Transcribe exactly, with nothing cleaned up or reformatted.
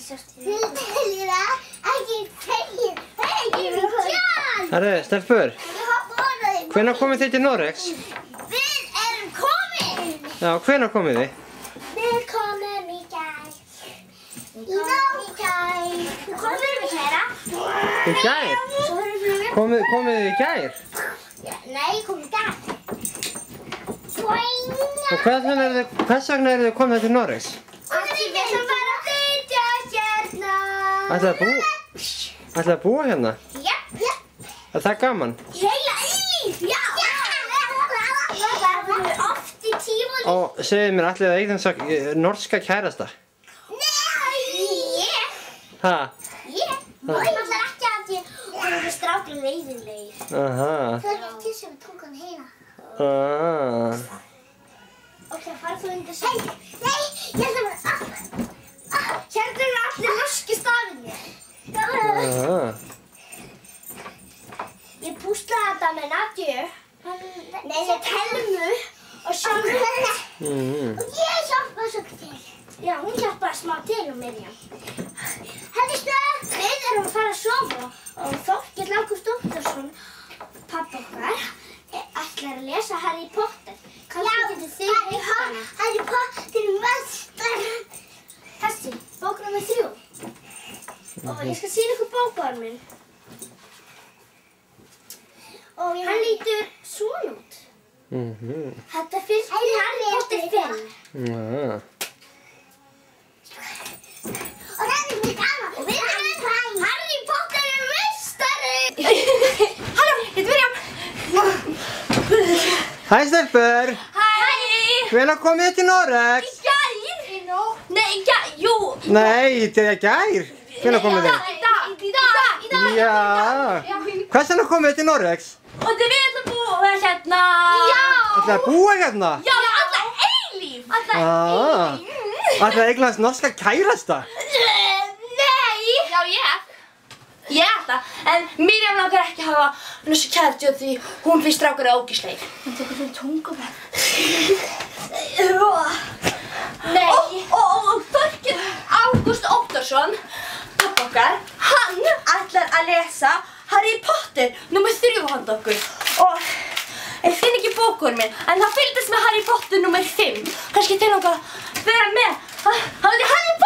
sjást í það. Ekki segir, það er ekki tján. Herru, stelpur, hvenær komið þið til Noregs? Við erum komin. Já, hvenær komið þið? Við komum í gær. Í nótt. Í gær. Við komum í gæra. Í gær? Svo erum við. Komið, komið þið í gær? Nei, komum í gær. Og hvers vegna eru þið, hvers vegna eru þið komið til Noregs? Því við ætlum bara að flytja hérna. Ætlaði að búa, ætlaði að búa hérna? Jöp, jöp. Er það gaman? Heila eilíf, já. Það verður oft í tímunni. Og segið mér, ætlaði að eignast að norska kærasta? Nei, ég. Ha? Ég. Og ég ætlar ekki að því og við strákum leiðinlegir. Aha. Það er ekki sem við tókum heina. Ah. Ok, farð þú undir sæti. Nei, ég ætla bara... Hérna eru allir norski stafinir. Ah. Ég púslaði þetta með Nadju. Nei, með Telmu og Sjónu. Mm. Og ég hjálpaði svo til. Já, hún hjálpaði smá til um Mirjam. Heldistu, við erum að fara að sofa og Þorkell Ágúst Óttarsson, pabbi okkar, ætlar að lesa Harry Potter. Kannski getur þið heitt hana. Harry Potter mestar. Þessi, bók númer þrjú. Og ég skal sýna ykkur bókbáðan minn. Og hann lítur svona út. Mhm. Þetta er fyrst í Harry Potter fimm. Ja. Og það er mjög gaman. Og við erum Harry Potter er meistari. Halló, ég heiti Mirjam. Hæ stelpur! Hæ! Hvenær komið þið til Noregs? Í gær! Í nótt? Nei, í gær, jú! Nei, til í gær! Hvenær komið þið? Í dag! Í dag! Í dag! Já! Hvers vegna komið þið til Noregs? Og þið við ætlum að búa hérna! Já! Ætlaði að búa hérna? Já, alla eilíf! Alla Ah. eilíf! Ætlaði að eignast norska kærasta? Nei! Já, ég! Ég ætla, en Mirjam langar ekki að hafa norska kærasti og því hún finnst strákar ógeðslegir. Hún tekur fyrir tungumál. Nei! Og, og, og Þorkell Ágúst Óttarsson, pabbi okkar, hann ætlar að lesa Harry Potter númer þrjú handa okkur. Og ég finn ekki bókurinn minn, en það fylgdist með Harry Potter númer fimm. Kannski til okkar vera með. Hann heitir Harry